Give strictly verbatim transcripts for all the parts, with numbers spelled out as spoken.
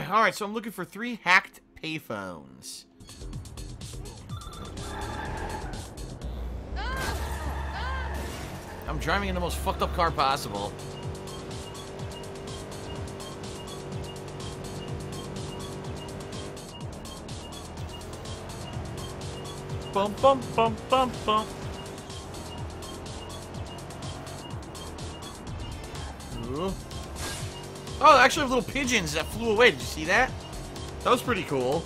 Alright, so I'm looking for three hacked payphones. I'm driving in the most fucked up car possible. Bum bum bum bum bum. Ooh. Oh, they actually have little pigeons that flew away. Did you see that? That was pretty cool.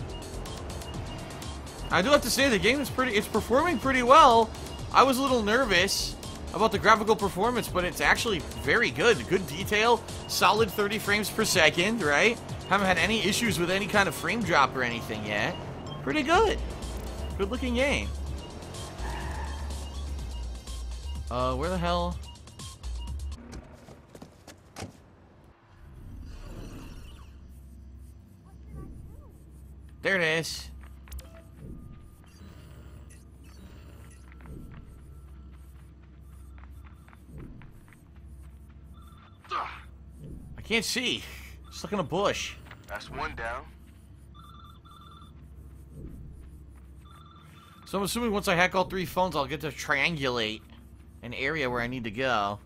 I do have to say the game is pretty. It's performing pretty well. I was a little nervous about the graphical performance, but it's actually very good. Good detail, solid thirty frames per second, right? Haven't had any issues with any kind of frame drop or anything yet. Pretty good. Good looking game. Uh, where the hell? There it is. I can't see. Stuck in a bush. That's one down. So I'm assuming once I hack all three phones, I'll get to triangulate an area where I need to go.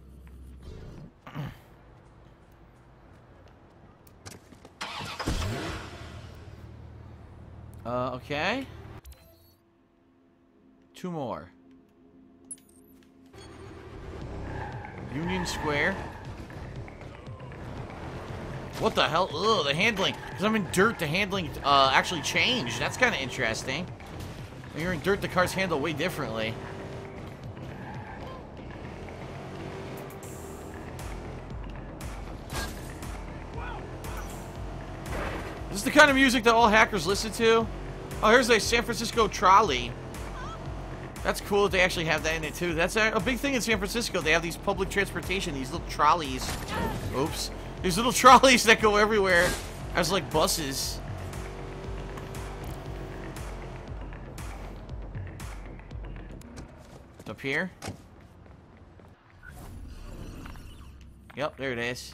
Uh, okay. Two more. Union Square. What the hell? Ugh, the handling. Because I'm in dirt, the handling uh, actually changed. That's kind of interesting. When you're in dirt, the cars handle way differently. This is the kind of music that all hackers listen to. Oh, here's a San Francisco trolley. That's cool that they actually have that in it too. That's a, a big thing in San Francisco. They have these public transportation, these little trolleys. Oops. These little trolleys that go everywhere as like buses. It's up here. Yep, there it is.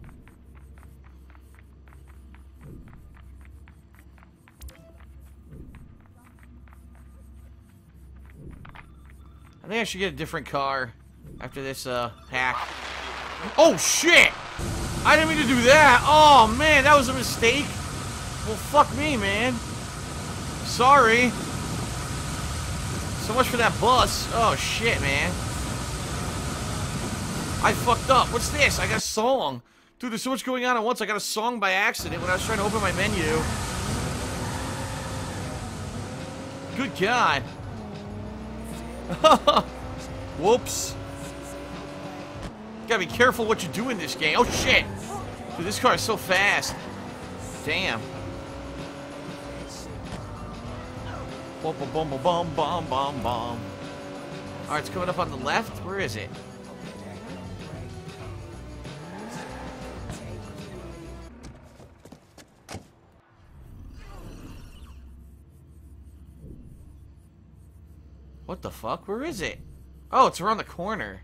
I think I should get a different car after this uh, hack. Oh shit! I didn't mean to do that. Oh man, that was a mistake. Well, fuck me, man. Sorry. So much for that bus. Oh shit, man. I fucked up. What's this? I got a song. Dude, there's so much going on at once. I got a song by accident when I was trying to open my menu. Good God. Whoops. Gotta be careful what you do in this game. Oh shit! Dude, this car is so fast. Damn. Bum bum bum bum bum bum bum. Alright, it's coming up on the left. Where is it? What the fuck? Where is it? Oh, it's around the corner.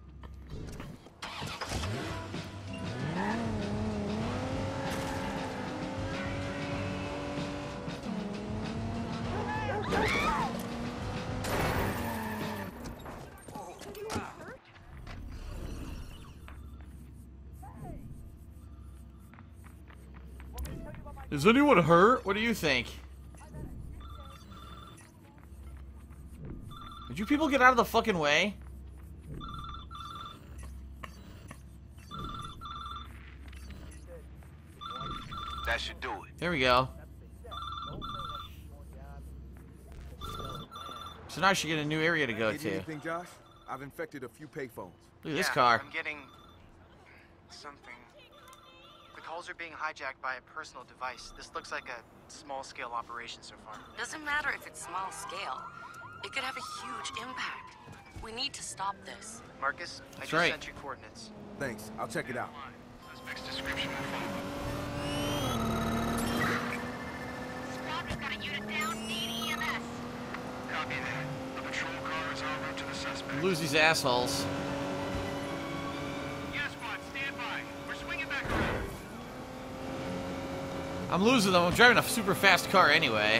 Is anyone hurt? What do you think? Did you people get out of the fucking way? That should do it. There we go. So now I should get a new area to go Get to. anything, Josh? I've infected a few payphones. Look at this Yeah, car. I'm getting something. The calls are being hijacked by a personal device. This looks like a small-scale operation so far. Doesn't matter if it's small scale. It could have a huge impact. We need to stop this. Marcus, I That's just right. sent you coordinates. Thanks. I'll check it out. Suspect's description will follow. Squad, we've got a unit down. Need E M S. Copy that. The patrol car is en route to the suspect. Lose these assholes. Yes, squad, stand by. We're swinging back around. I'm losing them. I'm driving a super fast car anyway.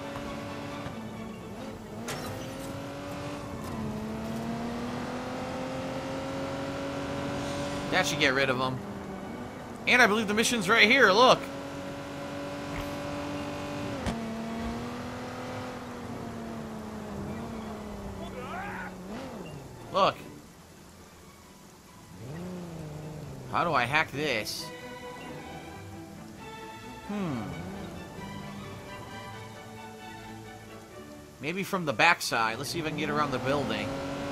That should get rid of them. And I believe the mission's right here. Look. Look. How do I hack this? Hmm. Maybe from the backside. Let's see if I can get around the building.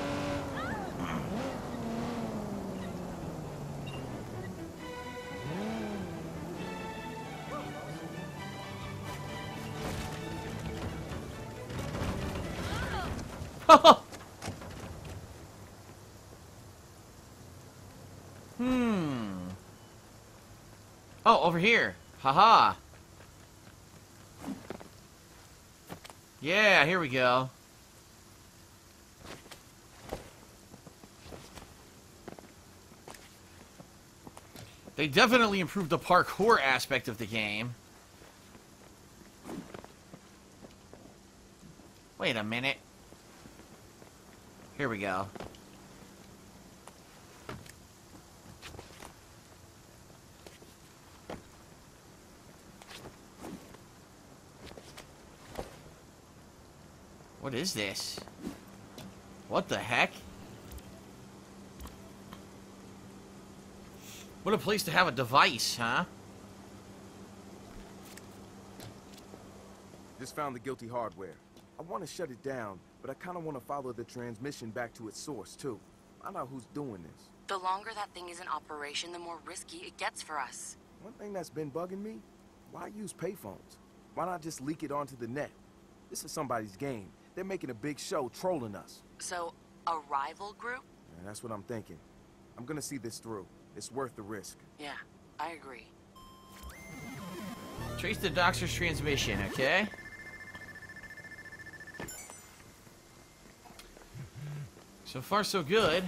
Hmm. Oh, over here. Haha. Yeah, here we go. They definitely improved the parkour aspect of the game. Wait a minute. Here we go. What is this? What the heck? What a place to have a device, huh? Just found the guilty hardware. I want to shut it down, but I kind of want to follow the transmission back to its source, too. Find out who's doing this. The longer that thing is in operation, the more risky it gets for us. One thing that's been bugging me, why use payphones? Why not just leak it onto the net? This is somebody's game. They're making a big show trolling us. So, a rival group? And that's what I'm thinking. I'm gonna see this through. It's worth the risk. Yeah, I agree. Trace the DOXXers transmission, okay? So far, so good.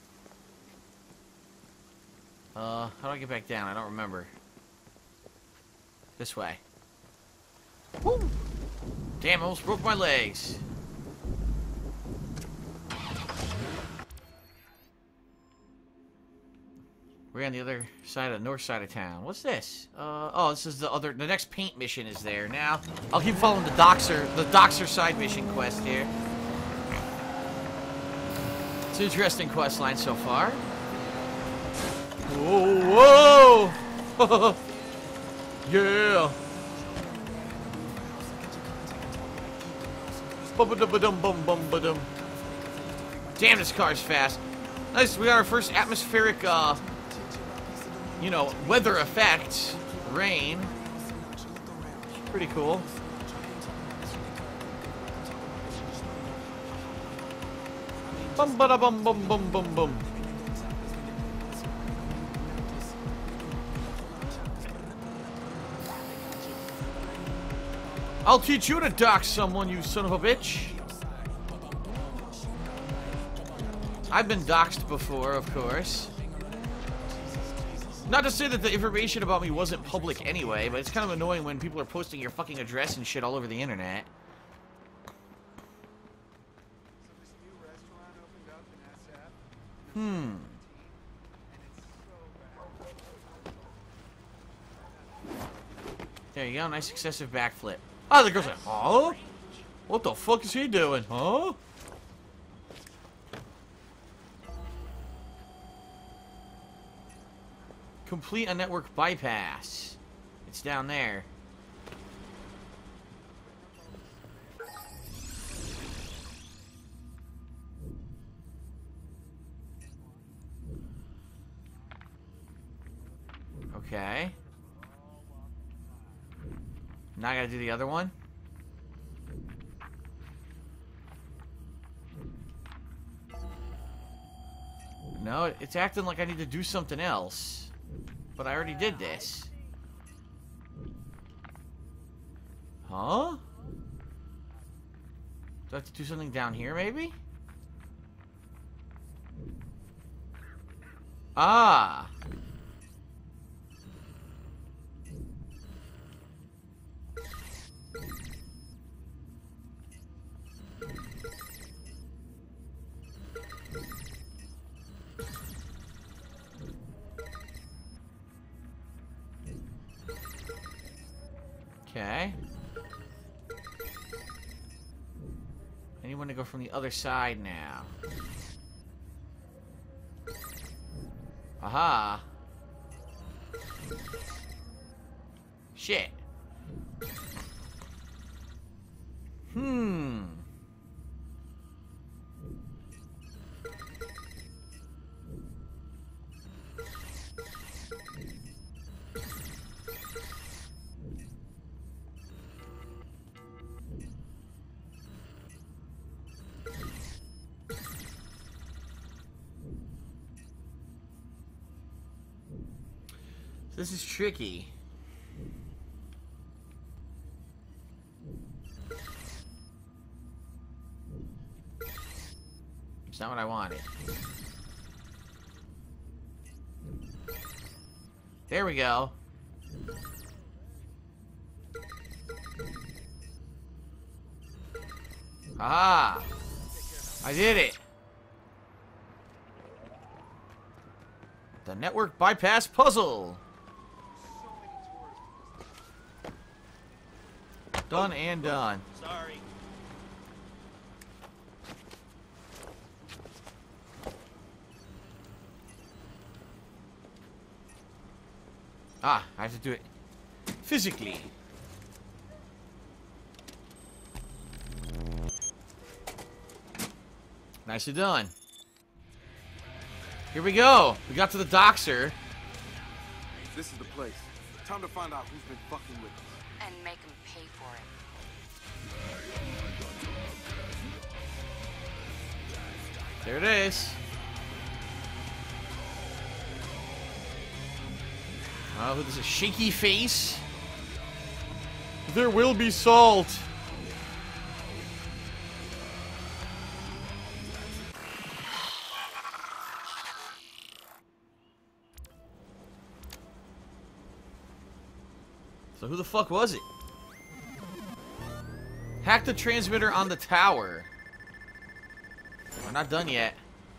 Uh, how do I get back down? I don't remember. This way. Woo! Damn, I almost broke my legs. We're on the other side of the north side of town. What's this? Uh, oh, this is the other. The next paint mission is there. Now, I'll keep following the DOXXer, the DOXXer side mission quest here. It's an interesting quest line so far. Whoa, whoa! Yeah. Bum-ba-dum-ba-dum, bum-bum-ba-dum. Damn, this car's fast. Nice. We got our first atmospheric, uh, you know, weather effect. Rain. Pretty cool. Bum ba da bum bum bum bum bum. I'll teach you to dox someone, you son of a bitch. I've been doxed before, of course. Not to say that the information about me wasn't public anyway, but it's kind of annoying when people are posting your fucking address and shit all over the internet. Hmm. There you go, nice excessive backflip. Oh, the girl's like, huh? What the fuck is he doing, huh? Complete a network bypass. It's down there. Okay. Now I gotta do the other one. No, it's acting like I need to do something else. But I already did this. Huh? Do I have to do something down here, maybe? Ah! Okay. Anyone to go from the other side now? Aha. Shit. Hmm. This is tricky. It's not what I wanted. There we go. Aha! I did it! The network bypass puzzle! Done and done. Sorry. Ah, I have to do it physically. Nicely done. Here we go. We got to the DOXXer. This is the place. Time to find out who's been fucking with us. And make him pay for it. There it is. Oh, this is a shaky face. There will be salt. So who the fuck was it? Hack the transmitter on the tower. We're not done yet.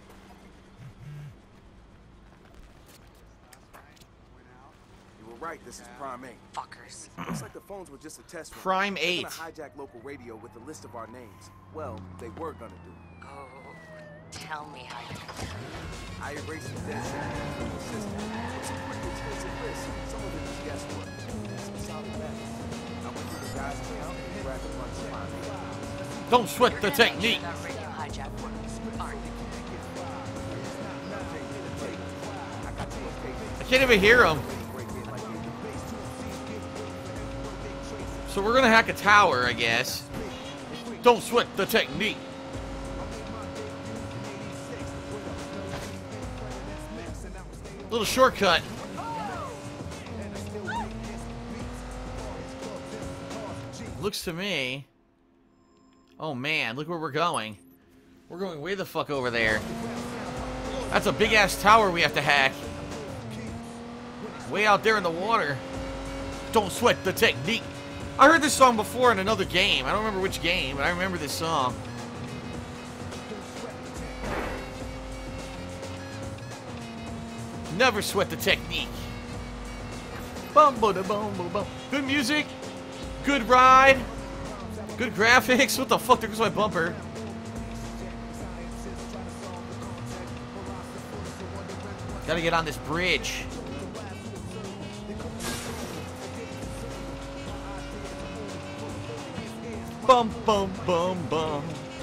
You were right, this is Prime eight. Fuckers. Looks like the phones were just a test run. Prime They're eight. gonna hijack local radio with a list of our names. Well, they were gonna do. Oh, tell me how you do. I erased the dead center from the system. It's a pretty expensive list. Some of it is guesswork. Some solid math. I went through the guy's account and grabbed a bunch of Prime eight. Don't sweat You're the gonna make technique. sure that radio hijack works, aren't you? I can't even hear him. So we're gonna hack a tower, I guess. Don't sweat the technique. Little shortcut. Looks to me. Oh man, look where we're going. We're going way the fuck over there. That's a big ass tower we have to hack. Way out there in the water. Don't sweat the technique. I heard this song before in another game. I don't remember which game, but I remember this song. Never sweat the technique. Bum ba da bum ba bum. Good music. Good ride. Good graphics. What the fuck? There goes my bumper. Gotta get on this bridge. Bum bum bum bum.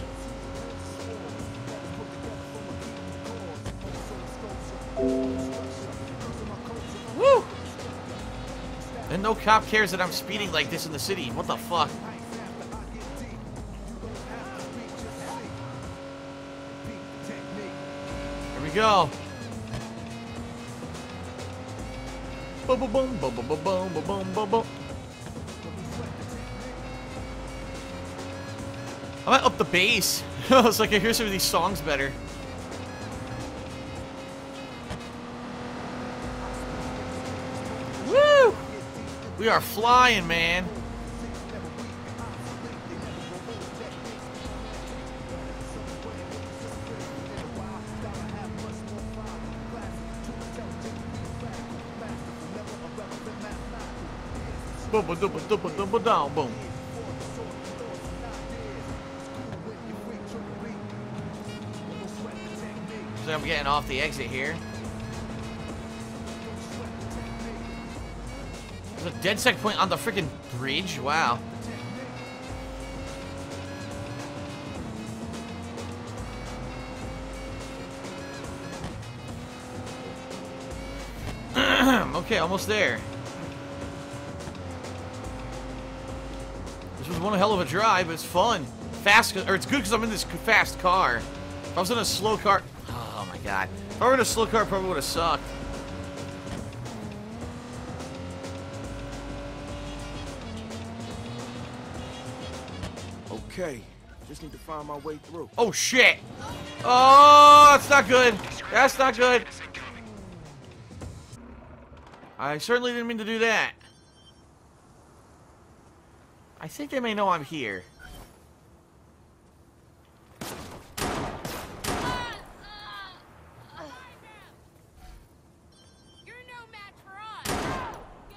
Woo! And no cop cares that I'm speeding like this in the city. What the fuck? Here we go. Boom boom boom boom boom boom boom boom boom boom. I might up the bass. It's like I hear some of these songs better. Woo! We are flying, man. Boom, boom, boom, boom, boom, boom, down, boom. So I'm getting off the exit here. There's a dead sec point on the freaking bridge. Wow. Okay, almost there. This was one hell of a drive, but it's fun. Fast, or it's good because I'm in this fast car. If I was in a slow car, oh my god. If I were in a slow car, it probably would have sucked. Okay, just need to find my way through. Oh shit! Oh, that's not good. That's not good. I certainly didn't mean to do that. I think they may know I'm here. You're no match for us.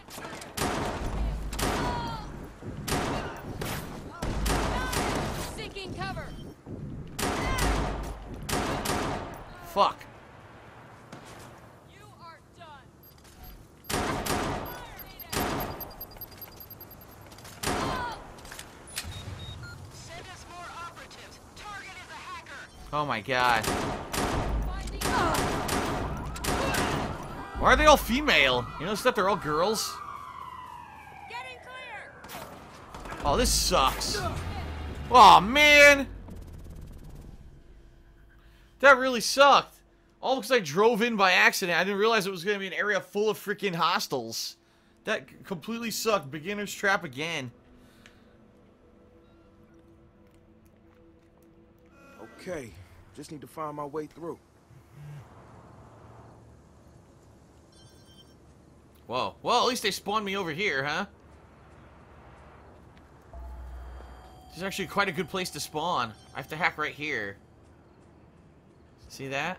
Seeking cover. Fuck. You are done. Send us more operatives. Target is a hacker. Oh my god. Finding Why are they all female? You notice that they're all girls? Getting clear. Oh, this sucks. Oh man. That really sucked. All because I drove in by accident. I didn't realize it was going to be an area full of freaking hostiles. That completely sucked. Beginner's trap again. Okay, just need to find my way through. Whoa. Well, at least they spawned me over here, huh? This is actually quite a good place to spawn. I have to hack right here. See that?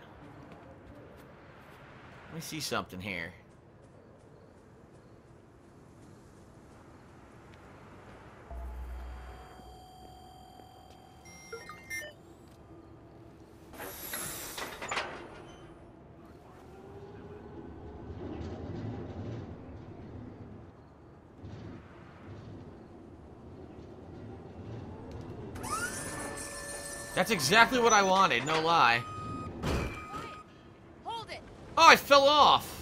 Let me see something here. That's exactly what I wanted, no lie. Hold it. Oh, I fell off!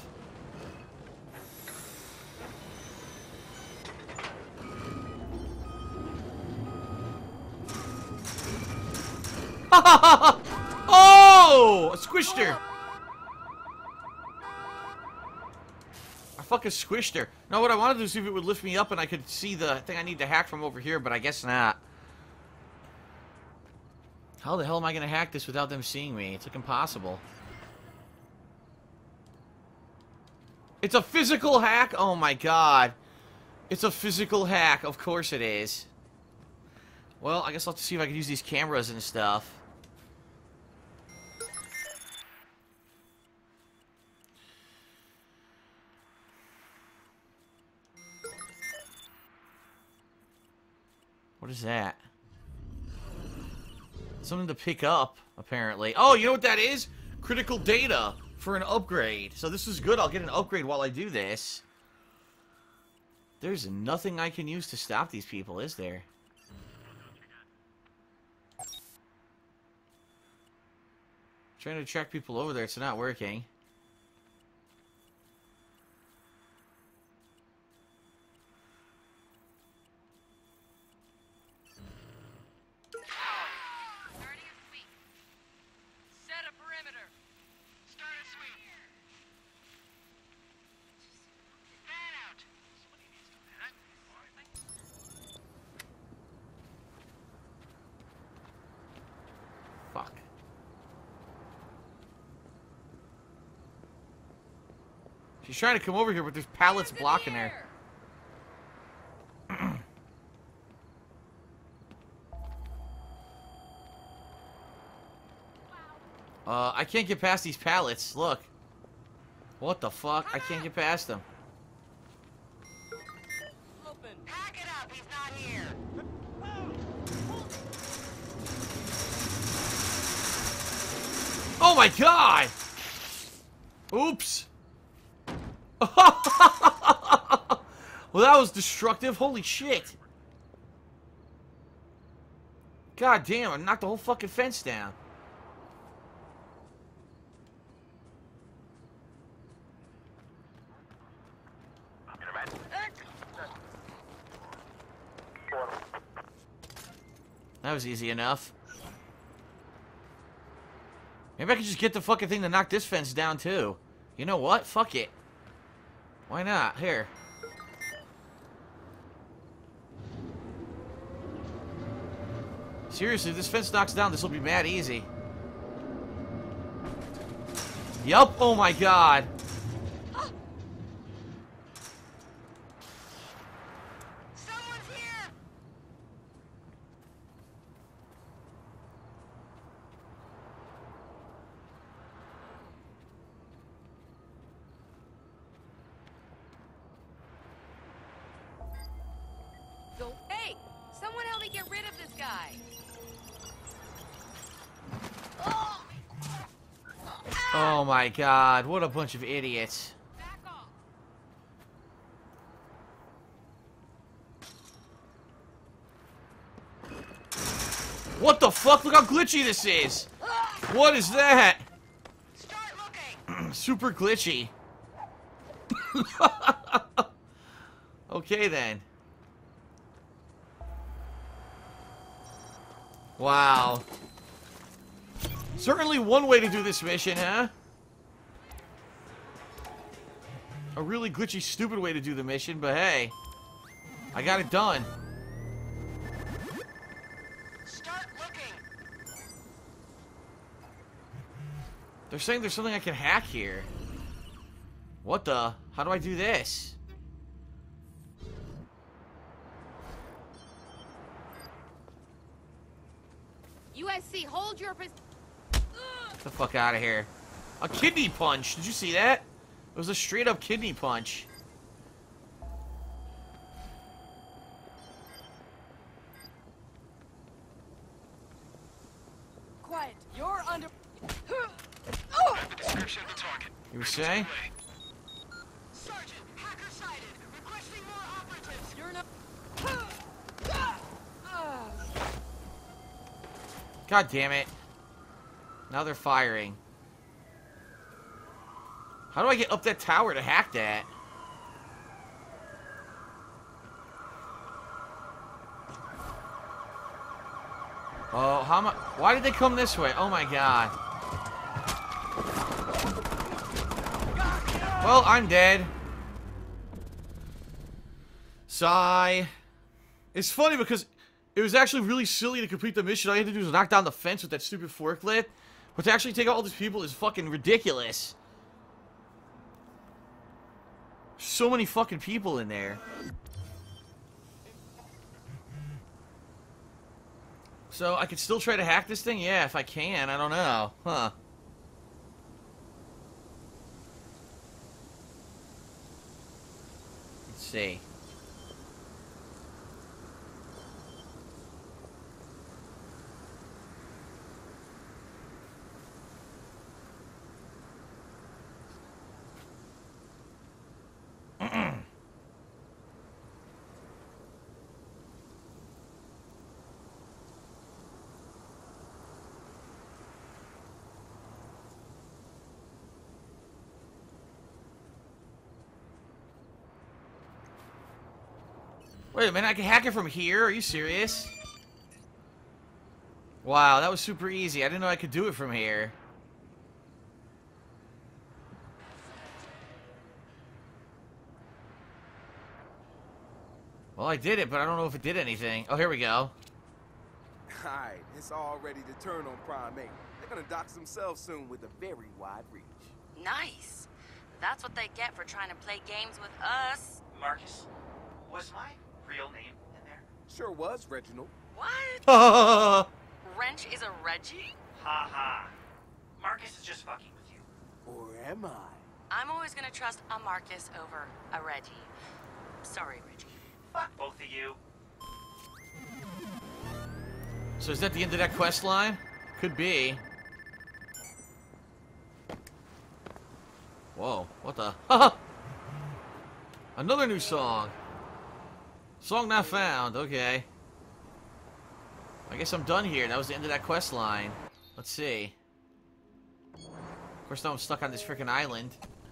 Oh! I squished her! I fucking squished her. No, what I wanted to do is see if it would lift me up and I could see the thing I need to hack from over here, but I guess not. How the hell am I gonna hack this without them seeing me? It's like impossible. It's a physical hack? Oh my god. It's a physical hack. Of course it is. Well, I guess I'll have to see if I can use these cameras and stuff. What is that? Something to pick up, apparently. Oh, you know what that is? Critical data for an upgrade. So this is good. I'll get an upgrade while I do this. There's nothing I can use to stop these people, is there? Trying to track people over there. It's not working. Starting a sweep. Set a perimeter. Start a sweep. Fan out. Somebody needs to fan out. Fuck. She's trying to come over here, but there's pallets Hands in blocking the her. air. Uh, I can't get past these pallets. Look. What the fuck? I can't get past them. Open. Hack it up, he's not here. Oh my god! Oops. Well, that was destructive. Holy shit. God damn, I knocked the whole fucking fence down. That was easy enough. Maybe I could just get the fucking thing to knock this fence down, too. You know what? Fuck it. Why not? Here. Seriously, if this fence knocks down, this will be mad easy. Yup. Oh my god. Someone's here! So, hey, someone help me get rid of this guy. Oh my god. What a bunch of idiots. Back off. What the fuck? Look how glitchy this is. What is that? Start looking! Super glitchy. Okay then. Wow. Certainly one way to do this mission, huh? A really glitchy, stupid way to do the mission, but hey. I got it done. Start looking! They're saying there's something I can hack here. What the? How do I do this? U S C, hold your position. Get the fuck out of here. A kidney punch. Did you see that? It was a straight up kidney punch. Quiet. You're under. Description of the target. You were saying? Sergeant, hacker sighted! Requesting more operatives! You're not. God damn it. Now they're firing. How do I get up that tower to hack that? Oh, how am I? Why did they come this way? Oh my god. Well, I'm dead. Sigh. It's funny because it was actually really silly to complete the mission. All you had to do was knock down the fence with that stupid forklift. But to actually take out all these people is fucking ridiculous. So many fucking people in there. So, I could still try to hack this thing? Yeah, if I can. I don't know. Huh. Let's see. Wait a minute, I can hack it from here? Are you serious? Wow, that was super easy. I didn't know I could do it from here. Well, I did it, but I don't know if it did anything. Oh, here we go. Alright, it's all ready to turn on Prime eight. They're gonna dox themselves soon with a very wide reach. Nice. That's what they get for trying to play games with us. Marcus, was my real name in there? Sure was, Reginald. What? Wrench is a Reggie? Ha ha. Marcus is just fucking with you. Or am I? I'm always gonna trust a Marcus over a Reggie. Sorry, Reggie. Fuck both of you. So is that the end of that quest line? Could be. Whoa, what the? Another new song. Song not found, okay. I guess I'm done here. That was the end of that quest line. Let's see. Of course, now I'm stuck on this freaking island.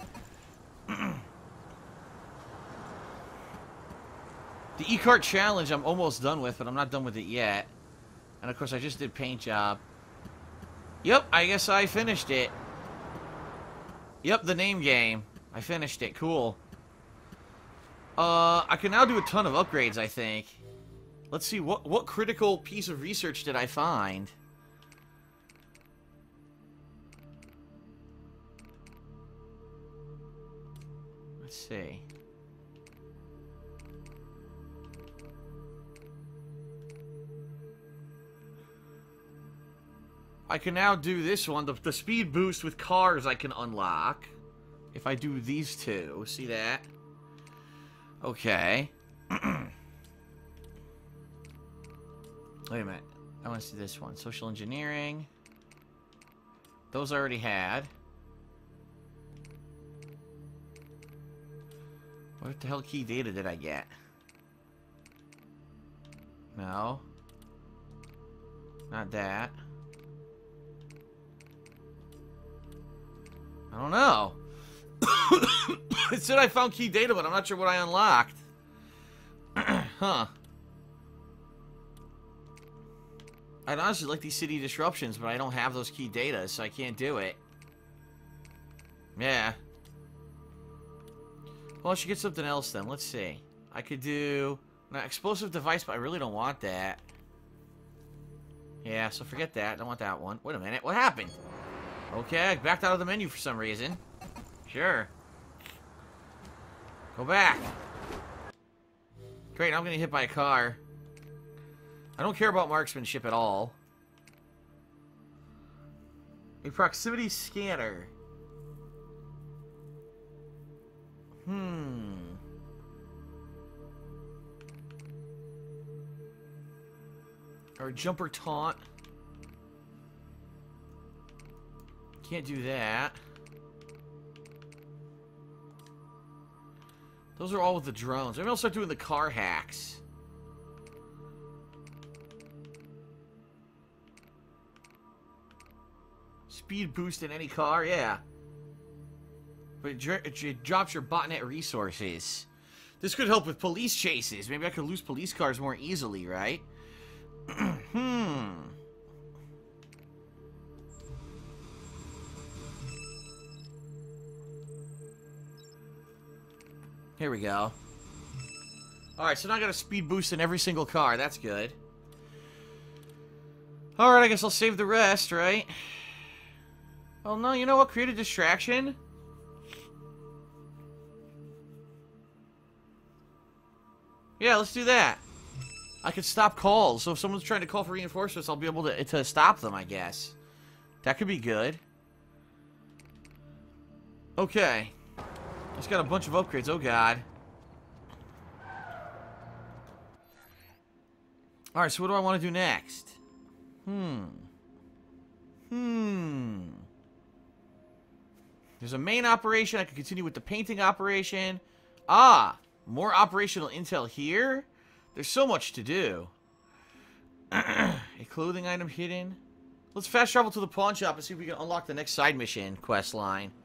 The e-cart challenge I'm almost done with, but I'm not done with it yet. And of course, I just did paint job. Yep, I guess I finished it. Yep, the name game. I finished it. Cool. Uh, I can now do a ton of upgrades, I think. Let's see, what, what critical piece of research did I find? Let's see. I can now do this one, the, the speed boost with cars I can unlock. If I do these two, see that? Okay. Wait a minute. I want to see this one. Social engineering. Those I already had. What the hell key data did I get? No. Not that. I don't know. It said I found key data, but I'm not sure what I unlocked. Huh. I'd honestly like these city disruptions, but I don't have those key data, so I can't do it. Yeah. Well, I should get something else then. Let's see. I could do an explosive device, but I really don't want that. Yeah, so forget that. Don't want that one. Wait a minute. What happened? Okay, I backed out of the menu for some reason. Sure. Go back. Great, now I'm getting hit by a car. I don't care about marksmanship at all. A proximity scanner. Hmm. Or a jumper taunt. Can't do that. Those are all with the drones. Maybe I'll start doing the car hacks. Speed boost in any car, yeah. But it, dr it drops your botnet resources. This could help with police chases. Maybe I could lose police cars more easily, right? Hmm. Here we go. Alright, so now I got a speed boost in every single car. That's good. Alright, I guess I'll save the rest, right? Oh no, you know what? Create a distraction? Yeah, let's do that. I could stop calls, so if someone's trying to call for reinforcements, I'll be able to, to stop them, I guess. That could be good. Okay. It's got a bunch of upgrades, oh god. Alright, so what do I want to do next? Hmm. Hmm. There's a main operation. I can continue with the painting operation. Ah! More operational intel here? There's so much to do. A clothing item hidden. Let's fast travel to the pawn shop and see if we can unlock the next side mission quest line.